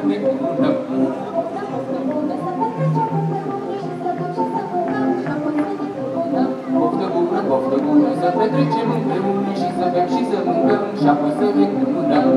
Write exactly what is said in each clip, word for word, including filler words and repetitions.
ne cununăm. Poftă bună, poftă bună, să petrecem împreună și să bem și să mâncăm și apoi să ne cununăm.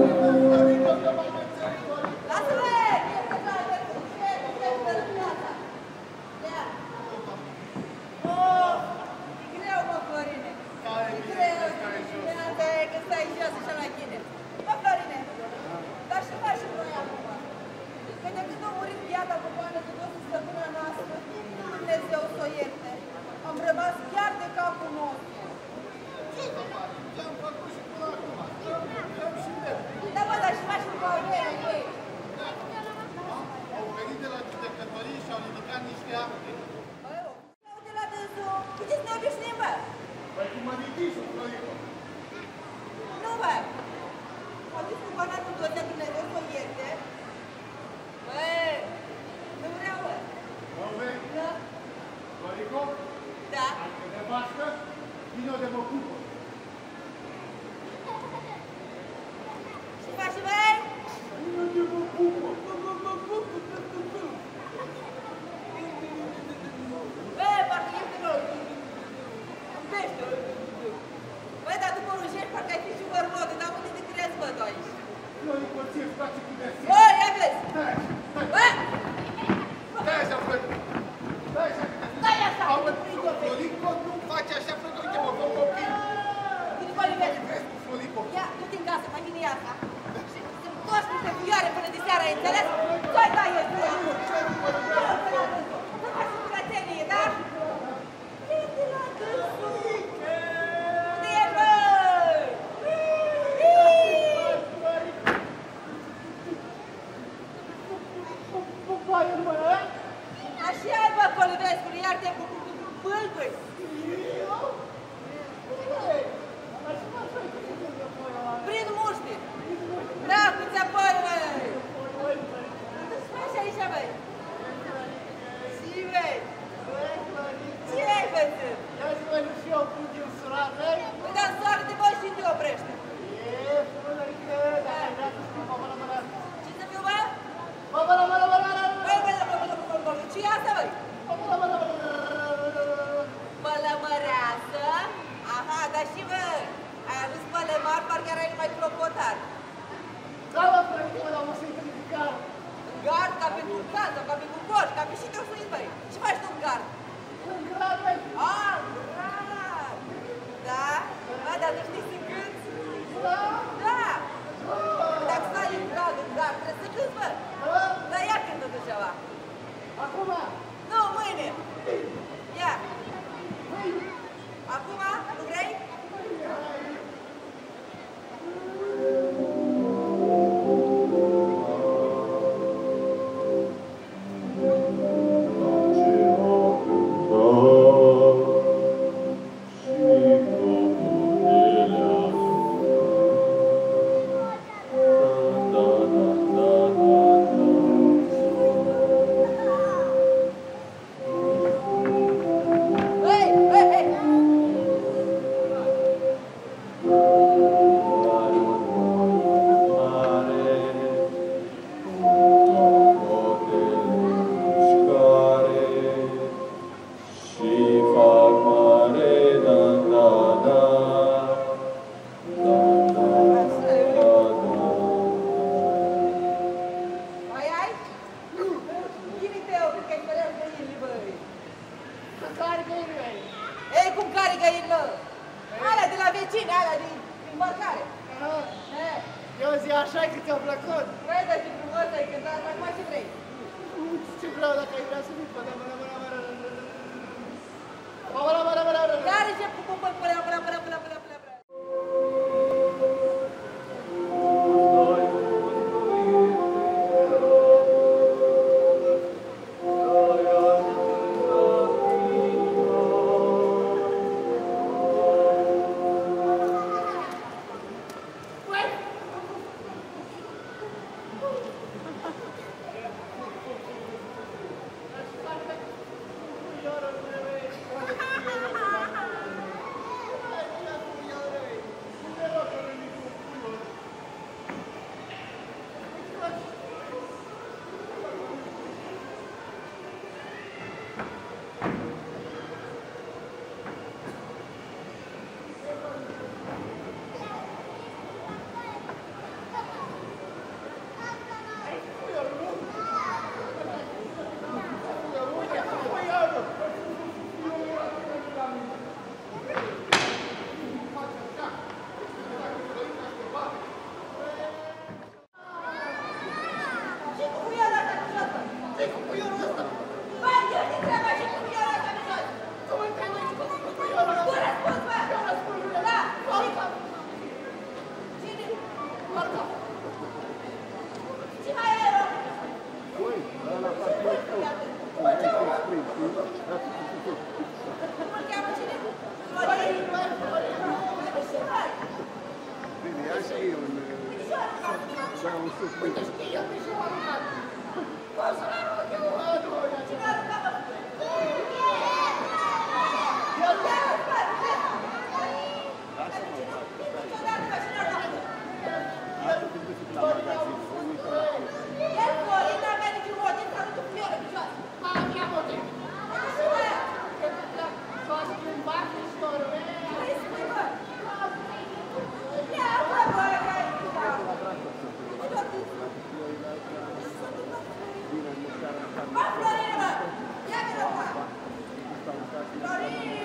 Bă, Florin, bă! Ia vină, bă! Florin!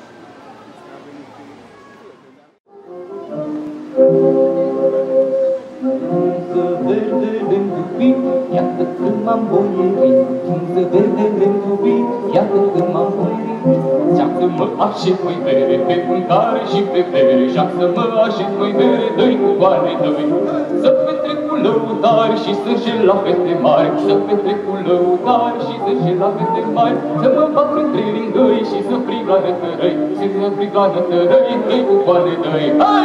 Frunză verde lângă vin, iată când m-am boierit. Frunză verde lângă vin, iată când m-am boierit. Și-am să mă așez, măi bere, pe mâncare și pe bere. Și-am să mă așez, măi bere, dă-i cu bani tăi. Să petrec cu lăutari și să înșel la fete mari. Să petrec cu lăutari și să înșel la fete mari. Să mă fac între lingăi și să frig la rătărăi. Și să frig la rătărăi, dă-i cu bani tăi. Hai!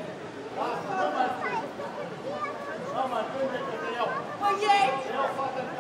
Mă iei?